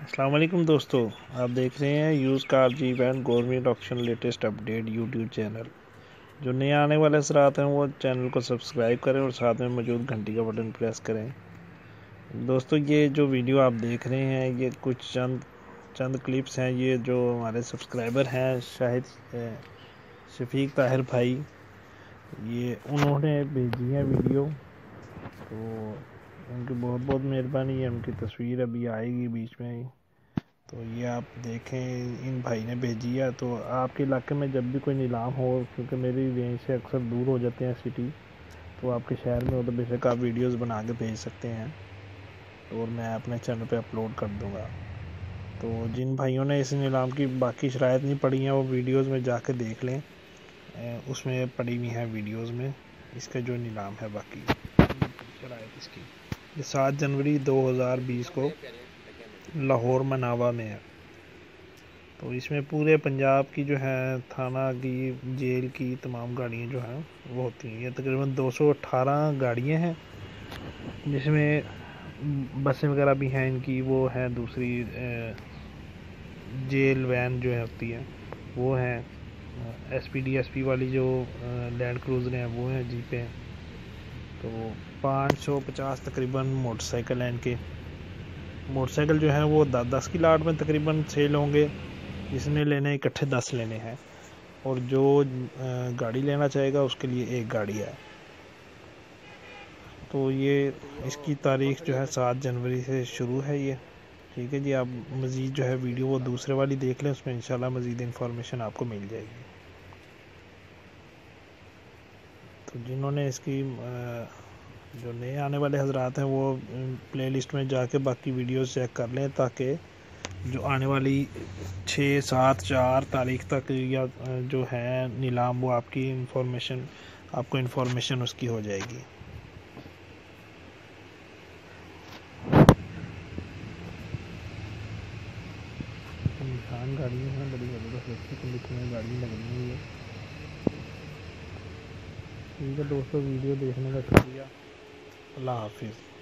अस्सलाम वालेकुम दोस्तों, आप देख रहे हैं use car jeep and government auction latest update YouTube channel. जो नए आने वाले हजरात हैं वो चैनल को सब्सक्राइब करें और साथ में मौजूद घंटी का बटन प्रेस करें। दोस्तों, ये जो वीडियो आप देख रहे हैं ये कुछ चंद क्लिप्स हैं। ये जो हमारे सब्सक्राइबर हैं शाहिद शफीक ताहिर भाई, ये उन्होंने भेजी है वीडियो, तो उनकी बहुत बहुत मेहरबानी है। उनकी तस्वीर अभी आएगी बीच में ही, तो ये आप देखें, इन भाई ने भेजी है। तो आपके इलाके में जब भी कोई नीलाम हो, क्योंकि मेरी रेंज से अक्सर दूर हो जाते हैं सिटी, तो आपके शहर में हो तो बेशक आप वीडियोस बना के भेज सकते हैं और मैं अपने चैनल पे अपलोड कर दूंगा। तो जिन भाइयों ने इस नीलाम की बाकी शराइत नहीं पड़ी हैं वो वीडियोस में जाके देख लें, उसमें पड़ी हुई है वीडियोस में इसका जो नीलाम है बाकी शराइत इसकी। ये 7 जनवरी 2020 को लाहौर मनावा में है। तो इसमें पूरे पंजाब की जो है थाना की, जेल की तमाम गाड़ियाँ जो हैं वो होती हैं। ये तकरीबन 218 गाड़ियाँ हैं, जिसमें बसें वगैरह भी हैं इनकी, वो है दूसरी जेल वैन जो है होती है वो है, एसपी वाली जो लैंड क्रूज़र हैं वो हैं, जीपें। तो 550 तकरीबन मोटरसाइकिल हैं इनके। मोटरसाइकिल जो है वो 10 की लाट में तकरीबन सेल होंगे। जिसने लेने इकट्ठे 10 लेने हैं, और जो गाड़ी लेना चाहेगा उसके लिए एक गाड़ी है। तो ये इसकी तारीख जो है 7 जनवरी से शुरू है ये। ठीक है जी, आप मज़ीद जो है वीडियो वो दूसरे वाली देख लें, उसमें इंशाल्लाह मज़ीद इंफॉर्मेशन आपको मिल जाएगी। तो जिन्होंने इसकी जो नए आने वाले हजरात हैं वो प्लेलिस्ट में जाके बाकी वीडियोस चेक कर लें, ताकि जो आने वाली 6, 7, 4 तारीख तक या जो है नीलाम, वो आपको इन्फॉर्मेशन उसकी हो जाएगी। इंसान गाड़ियाँ हैं बड़ी ज़बरदस्त, अच्छी कंडीशन में गाड़ी लग रही है। ठीक है दोस्तों, वीडियो देखने का शुक्रिया। अल्लाह हाफिज़।